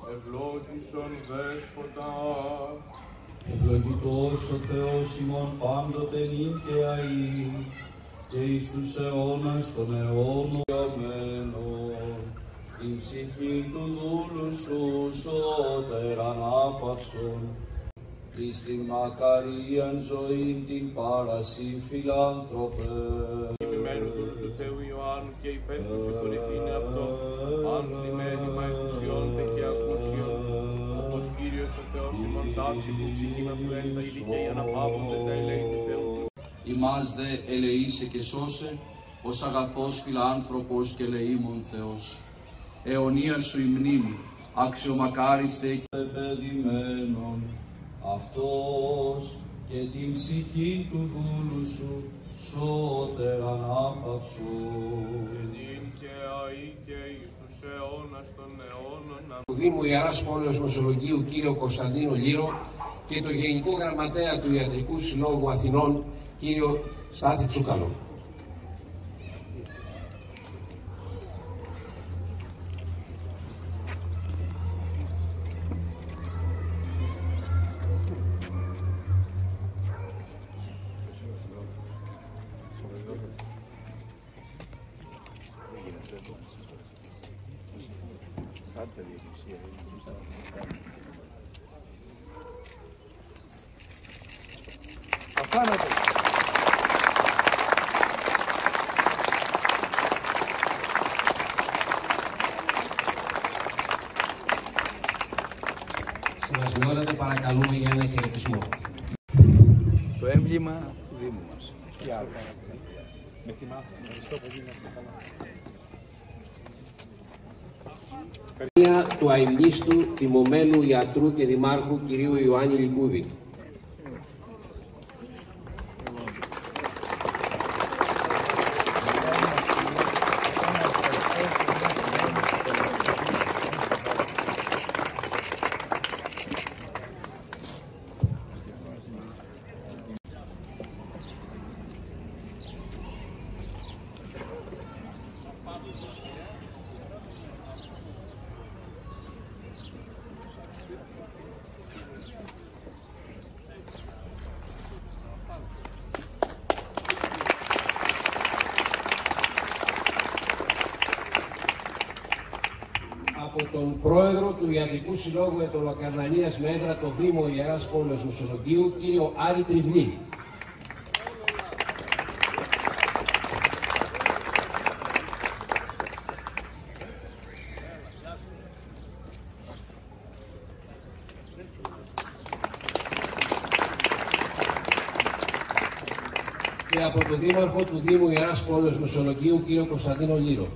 ευλόγησον Δέσποτα. Ευλογητός ο Θεός ημών πάντοτε νυν και αεί, και εις τους αιώνας των αιώνων διωμένων, την ψυχή του δούλου σου σώτερ ανάπαυσον, εις την μακαρίαν ζωήν την παρασύ φιλάνθρωπε. Τιμημένου του Θεού Ιωάννου και υπέρχουσε κορυφήνε αυτό, άνθρωποι με έτοιμα εκουσιώνται και ακούσιον, όπως Κύριος ο Θεός ημών τάξη που ψυχή με φλέντα οι δικαίοι αναπαύοντες να ελέη του Θεού. Ημάς δε ελεήσε και σώσε, ως αγαθός φιλάνθρωπος και ελεήμων Θεός. Αιωνία σου η μνήμη, αξιομακάριστε και παιδημένον, αυτός και την ψυχή του δούλου σου σώτερ ανάπαυσον. Και αεί και εις τους αιώνας των αιώνων. Του Δήμου Ιεράς Πόλεως Νοσολογίου κύριο Κωνσταντίνο Λύρο και το Γενικό Γραμματέα του Ιατρικού Συλλόγου Αθηνών κύριο Στάθη Τσούκαλο. Συμβασμιότατε, παρακαλούμε για ένα χαιρετισμό. Το έμβλημα του Δήμου μας. Του αημνίστου τιμωμένου ιατρού και δημάρχου κυρίου Ιωάννη Λικούδη. Από τον πρόεδρο του Ιατρικού Συλλόγου Ετωλοκαρνανίας με έδρα το Δήμο Ιεράς Πόλεως Νοσολογίου, κύριο Άρη Τριβλή. Και από τον Δήμαρχο του Δήμου Ιεράς Πόλεως Νοσολογίου, κύριο Κωνσταντίνο Λύρο.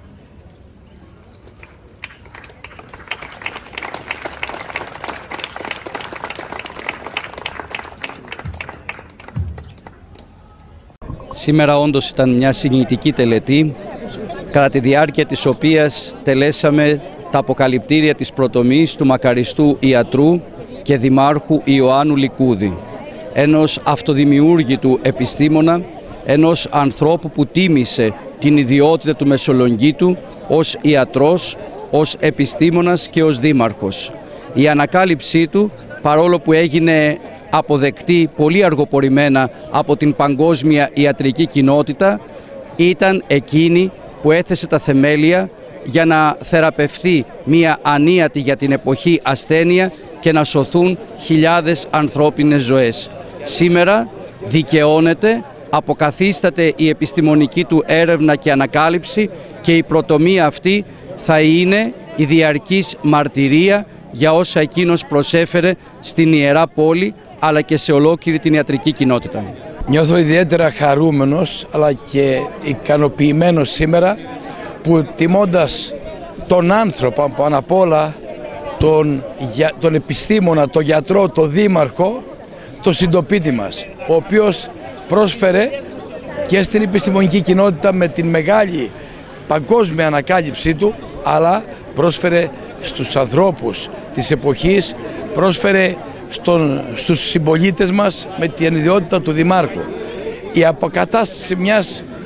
Σήμερα όντως ήταν μια συγκινητική τελετή, κατά τη διάρκεια της οποίας τελέσαμε τα αποκαλυπτήρια της προτομής του μακαριστού ιατρού και δημάρχου Ιωάννου Λικούδη, ενός αυτοδημιούργητου επιστήμονα, ενός ανθρώπου που τίμησε την ιδιότητα του Μεσολογγίτου ως ιατρός, ως επιστήμονας και ως δήμαρχος. Η ανακάλυψή του, παρόλο που έγινε αποδεκτή πολύ αργοπορημένα από την παγκόσμια ιατρική κοινότητα, ήταν εκείνη που έθεσε τα θεμέλια για να θεραπευθεί μια ανίατη για την εποχή ασθένεια και να σωθούν χιλιάδες ανθρώπινες ζωές. Σήμερα δικαιώνεται, αποκαθίσταται η επιστημονική του έρευνα και ανακάλυψη και η προτομία αυτή θα είναι η διαρκής μαρτυρία για όσα εκείνος προσέφερε στην Ιερά Πόλη αλλά και σε ολόκληρη την ιατρική κοινότητα. Νιώθω ιδιαίτερα χαρούμενος αλλά και ικανοποιημένος σήμερα που τιμώντας τον άνθρωπο πάνω απ' όλα, τον επιστήμονα, τον γιατρό, τον δήμαρχο, τον συντοπίτη μας, ο οποίος πρόσφερε και στην επιστημονική κοινότητα με την μεγάλη παγκόσμια ανακάλυψή του, αλλά πρόσφερε στους ανθρώπους της εποχής, πρόσφερε στους συμπολίτες μας με την ιδιότητα του δημάρχου. Η αποκατάσταση μιας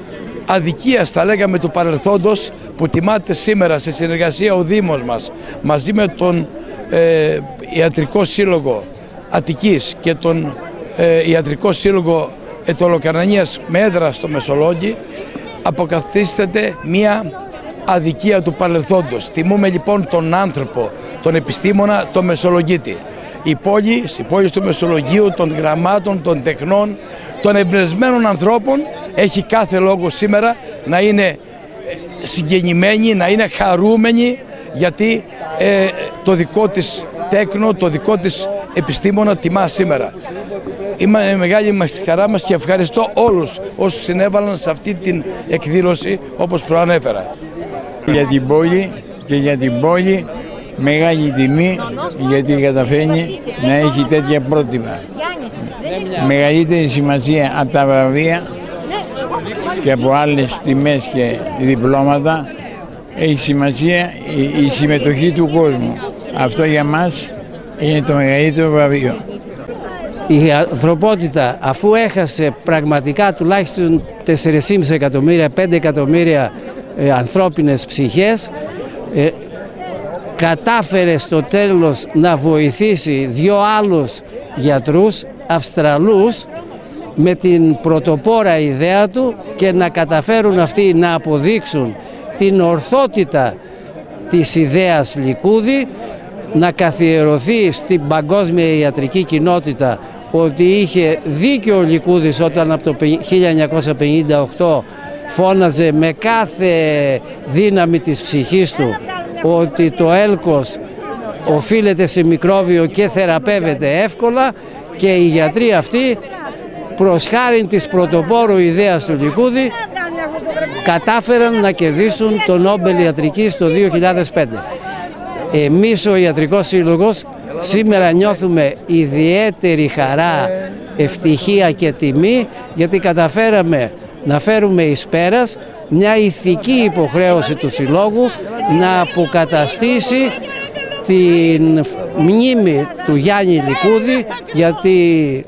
αδικίας, θα λέγαμε, του παρελθόντος, που τιμάται σήμερα σε συνεργασία ο Δήμος μας μαζί με τον Ιατρικό Σύλλογο Αττικής και τον Ιατρικό Σύλλογο Αιτωλοκαρνανίας με έδρα στο Μεσολόγγι, αποκαθίσταται μία αδικία του παρελθόντος. Τιμούμε λοιπόν τον άνθρωπο, τον επιστήμονα, τον Μεσολογγίτη. Η πόλη του Μεσολογγίου, των γραμμάτων, των τεχνών, των εμπνευσμένων ανθρώπων έχει κάθε λόγο σήμερα να είναι συγκινημένη, να είναι χαρούμενη, γιατί το δικό της τέκνο, το δικό της επιστήμονα τιμά σήμερα. Είναι μεγάλη μας χαρά μας και ευχαριστώ όλους όσους συνέβαλαν σε αυτή την εκδήλωση, όπως προανέφερα. Για την πόλη και για την πόλη μεγάλη τιμή, γιατί καταφέρνει να έχει τέτοια πρότυπα. Μεγαλύτερη σημασία από τα βραβεία και από άλλες τιμές και διπλώματα έχει σημασία η συμμετοχή του κόσμου. Αυτό για μας είναι το μεγαλύτερο βραβείο. Η ανθρωπότητα, αφού έχασε πραγματικά τουλάχιστον 4,5 εκατομμύρια, 5 εκατομμύρια ανθρώπινες ψυχές, κατάφερε στο τέλος να βοηθήσει 2 άλλους γιατρούς Αυστραλούς με την πρωτοπόρα ιδέα του και να καταφέρουν αυτοί να αποδείξουν την ορθότητα της ιδέας Λικούδη, να καθιερωθεί στην παγκόσμια ιατρική κοινότητα ότι είχε δίκιο ο Λικούδης όταν από το 1958 φώναζε με κάθε δύναμη της ψυχής του ότι το έλκος οφείλεται σε μικρόβιο και θεραπεύεται εύκολα, και οι γιατροί αυτοί προς χάριν της πρωτοπόρου ιδέας του Λικούδη κατάφεραν να κερδίσουν το Νόμπελ Ιατρικής το 2005. Εμείς ο Ιατρικός Σύλλογος σήμερα νιώθουμε ιδιαίτερη χαρά, ευτυχία και τιμή, γιατί καταφέραμε να φέρουμε εις πέρας μια ηθική υποχρέωση του Συλλόγου να αποκαταστήσει την μνήμη του Γιάννη Λικούδη, γιατί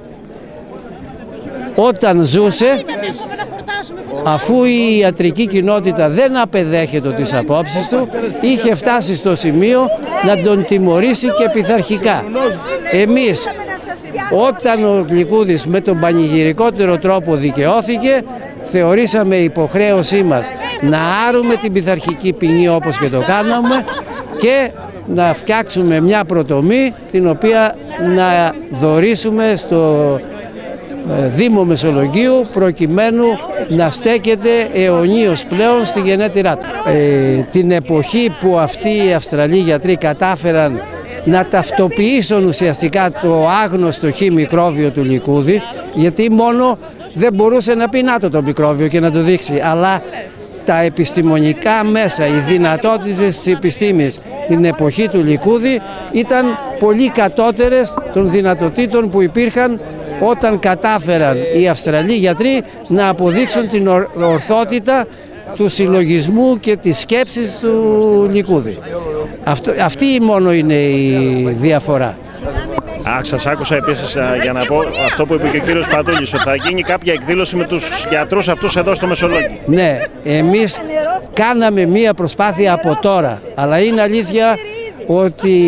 όταν ζούσε, αφού η ιατρική κοινότητα δεν απεδέχεται τις απόψεις του, είχε φτάσει στο σημείο να τον τιμωρήσει και πειθαρχικά. Εμείς, όταν ο Λικούδης με τον πανηγυρικότερο τρόπο δικαιώθηκε, θεωρήσαμε υποχρέωσή μας να άρουμε την πειθαρχική ποινή όπως και το κάναμε και να φτιάξουμε μια πρωτομή την οποία να δωρήσουμε στο Δήμο Μεσολογγίου, προκειμένου να στέκεται αιωνίως πλέον στη γενέτειρά του. Την εποχή που αυτοί οι Αυστραλοί γιατροί κατάφεραν να ταυτοποιήσουν ουσιαστικά το άγνωστο χ μικρόβιο του Λικούδη, γιατί μόνο δεν μπορούσε να πει να το μικρόβιο και να το δείξει, αλλά τα επιστημονικά μέσα, οι δυνατότητες της επιστήμης την εποχή του Λικούδη ήταν πολύ κατώτερες των δυνατοτήτων που υπήρχαν όταν κατάφεραν οι Αυστραλοί γιατροί να αποδείξουν την ορθότητα του συλλογισμού και της σκέψης του Λικούδη. Αυτή μόνο είναι η διαφορά. Σας άκουσα επίσης για να πω αυτό που είπε και ο κύριος Πατούλης, ότι θα γίνει κάποια εκδήλωση με τους γιατρούς αυτούς εδώ στο Μεσολόγγι. Ναι, εμείς κάναμε μία προσπάθεια από τώρα, αλλά είναι αλήθεια ότι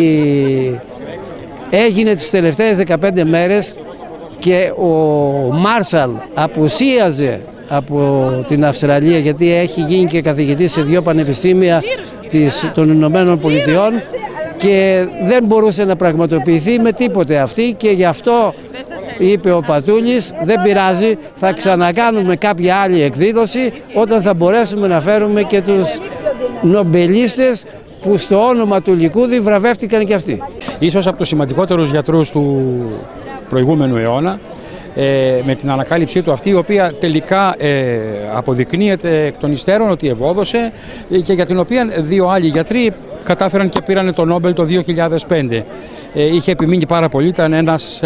έγινε τις τελευταίες 15 μέρες και ο Μάρσαλ απουσίαζε από την Αυστραλία, γιατί έχει γίνει και καθηγητής σε 2 πανεπιστήμια των Ηνωμένων Πολιτειών και δεν μπορούσε να πραγματοποιηθεί με τίποτε αυτή, και γι' αυτό είπε ο Πατούλης, δεν πειράζει, θα ξανακάνουμε κάποια άλλη εκδήλωση όταν θα μπορέσουμε να φέρουμε και τους νομπελίστες που στο όνομα του Λικούδη βραβεύτηκαν και αυτοί. Ίσως από τους σημαντικότερους γιατρούς του προηγούμενου αιώνα, με την ανακάλυψή του αυτή, η οποία τελικά αποδεικνύεται εκ των υστέρων ότι ευόδωσε και για την οποία 2 άλλοι γιατροί κατάφεραν και πήραν το Νόμπελ το 2005. Είχε επιμείνει πάρα πολύ, ήταν ένας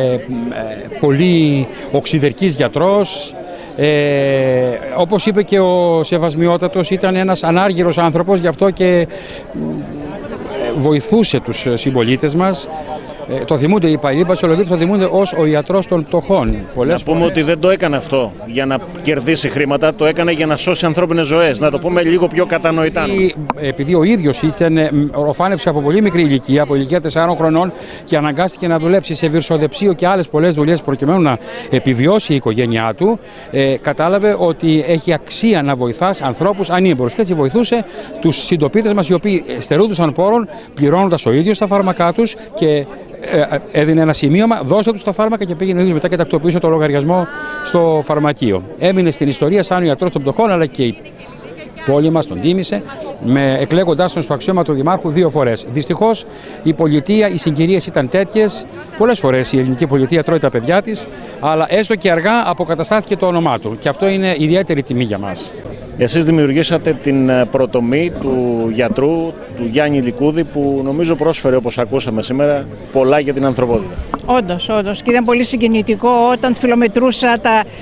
πολύ οξυδερκής γιατρός. Όπως είπε και ο Σεβασμιότατος, ήταν ένας ανάργυρος άνθρωπος, γι' αυτό και βοηθούσε τους συμπολίτες μας. Το θυμούνται οι παλιοί Πασιολογίτες, το θυμούνται ως ο ιατρός των πτωχών. Να πούμε ότι δεν το έκανε αυτό για να κερδίσει χρήματα, το έκανε για να σώσει ανθρώπινες ζωές. Να το πούμε λίγο πιο κατανοητά. Επειδή ο ίδιος ορφάνεψε από πολύ μικρή ηλικία, από ηλικία 4 χρονών, και αναγκάστηκε να δουλέψει σε βυρσοδεψίο και άλλες πολλές δουλειές προκειμένου να επιβιώσει η οικογένειά του, κατάλαβε ότι έχει αξία να βοηθάς ανθρώπους ανήμπορους. Και έτσι βοηθούσε τους συντοπίτες μας, οι οποίοι στερούντουσαν πόρων, πληρώνοντας ο ίδιος τα φάρμακά τους, και έδινε ένα σημείωμα, δώστε τους τα φάρμακα, και πήγαινε ο ίδιος μετά και τακτοποίησε το λογαριασμό στο φαρμακείο. Έμεινε στην ιστορία σαν ο ιατρός των πτωχών, αλλά και η πόλη μας τον τίμησε, εκλέγοντάς τον στο αξίωμα του Δημάρχου 2 φορές. Δυστυχώς η πολιτεία, οι συγκυρίες ήταν τέτοιες. Πολλές φορές η ελληνική πολιτεία τρώει τα παιδιά της, αλλά έστω και αργά αποκαταστάθηκε το όνομά του. Και αυτό είναι ιδιαίτερη τιμή για μας. Εσείς δημιουργήσατε την προτομή του γιατρού, του Γιάννη Λικούδη, που νομίζω πρόσφερε, όπως ακούσαμε σήμερα, πολλά για την ανθρωπότητα. Όντως, και ήταν πολύ συγκινητικό όταν φιλομετρούσα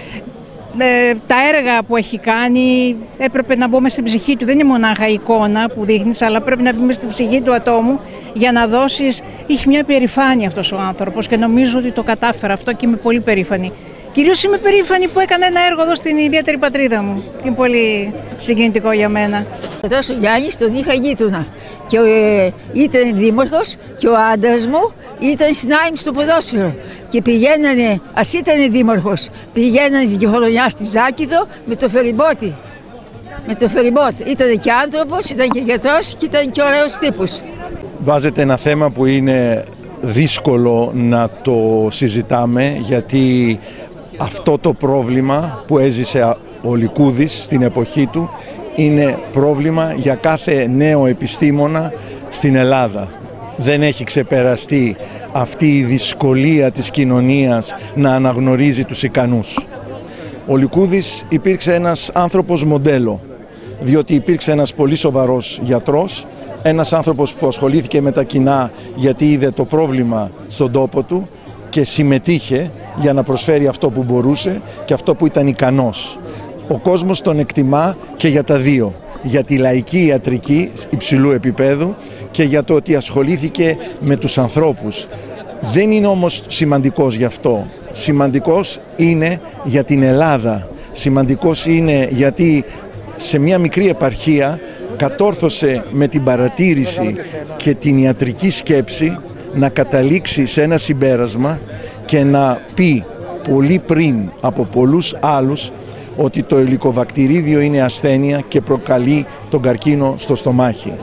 τα έργα που έχει κάνει. Έπρεπε να μπούμε στην ψυχή του. Δεν είναι μονάχα η εικόνα που δείχνεις, αλλά πρέπει να μπούμε στην ψυχή του ατόμου για να δώσεις. Είχε μια περηφάνεια αυτός ο άνθρωπος και νομίζω ότι το κατάφερα αυτό και είμαι πολύ περήφανη. Κυρίως είμαι περήφανη που έκανε ένα έργο εδώ στην ιδιαίτερη πατρίδα μου. Είναι πολύ συγκινητικό για μένα. Αυτός ο Γιάννης τον είχα γείτονα και ήταν δήμαρχος και ο άντρας μου ήταν συνάιμ στο ποδόσφαιρο και πηγαίνανε, ας ήταν δήμαρχος, πηγαίνανε στη χρονιά στη Ζάκηδο με το φεριμπότι. Με το φεριμπότι. Ήταν και άνθρωπος, ήταν και γιατρός και ήταν και ωραίος τύπος. Βάζετε ένα θέμα που είναι δύσκολο να το συζητάμε, γιατί αυτό το πρόβλημα που έζησε ο Λικούδης στην εποχή του είναι πρόβλημα για κάθε νέο επιστήμονα στην Ελλάδα. Δεν έχει ξεπεραστεί αυτή η δυσκολία της κοινωνίας να αναγνωρίζει τους ικανούς. Ο Λικούδης υπήρξε ένας άνθρωπος μοντέλο, διότι υπήρξε ένας πολύ σοβαρός γιατρός, ένας άνθρωπος που ασχολήθηκε με τα κοινά γιατί είδε το πρόβλημα στον τόπο του και συμμετείχε για να προσφέρει αυτό που μπορούσε και αυτό που ήταν ικανός. Ο κόσμος τον εκτιμά και για τα δύο, για τη λαϊκή ιατρική υψηλού επίπεδου και για το ότι ασχολήθηκε με τους ανθρώπους. Δεν είναι όμως σημαντικός γι' αυτό. Σημαντικός είναι για την Ελλάδα. Σημαντικός είναι γιατί σε μια μικρή επαρχία κατόρθωσε με την παρατήρηση και την ιατρική σκέψη να καταλήξει σε ένα συμπέρασμα και να πει πολύ πριν από πολλούς άλλους ότι το ελικοβακτηρίδιο είναι ασθένεια και προκαλεί τον καρκίνο στο στομάχι.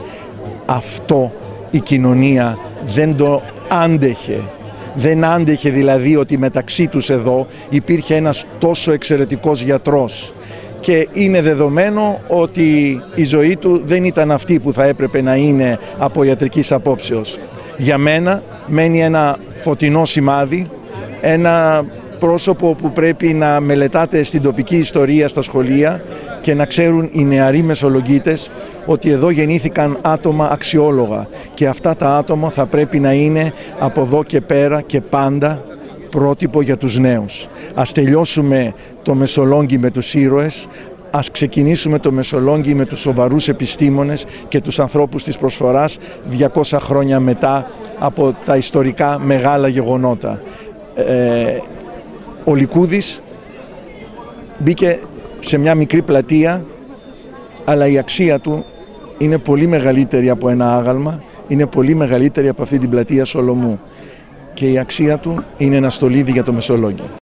Αυτό η κοινωνία δεν το άντεχε. Δεν άντεχε δηλαδή ότι μεταξύ τους εδώ υπήρχε ένας τόσο εξαιρετικός γιατρός. Και είναι δεδομένο ότι η ζωή του δεν ήταν αυτή που θα έπρεπε να είναι από ιατρικής απόψεως. Για μένα μένει ένα φωτεινό σημάδι, ένα πρόσωπο που πρέπει να μελετάτε στην τοπική ιστορία στα σχολεία και να ξέρουν οι νεαροί μεσολογγίτες ότι εδώ γεννήθηκαν άτομα αξιόλογα και αυτά τα άτομα θα πρέπει να είναι από εδώ και πέρα και πάντα πρότυπο για τους νέους. Ας τελειώσουμε το Μεσολόγγι με τους ήρωες, ας ξεκινήσουμε το Μεσολόγγι με τους σοβαρούς επιστήμονες και τους ανθρώπους της προσφοράς 200 χρόνια μετά από τα ιστορικά μεγάλα γεγονότα. Ο Λικούδης μπήκε σε μια μικρή πλατεία, αλλά η αξία του είναι πολύ μεγαλύτερη από ένα άγαλμα, είναι πολύ μεγαλύτερη από αυτή την πλατεία Σολομού και η αξία του είναι ένα στολίδι για το Μεσολόγγι.